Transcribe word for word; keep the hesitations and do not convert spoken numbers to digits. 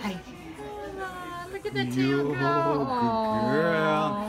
Aw, look at the tail Yo, go. good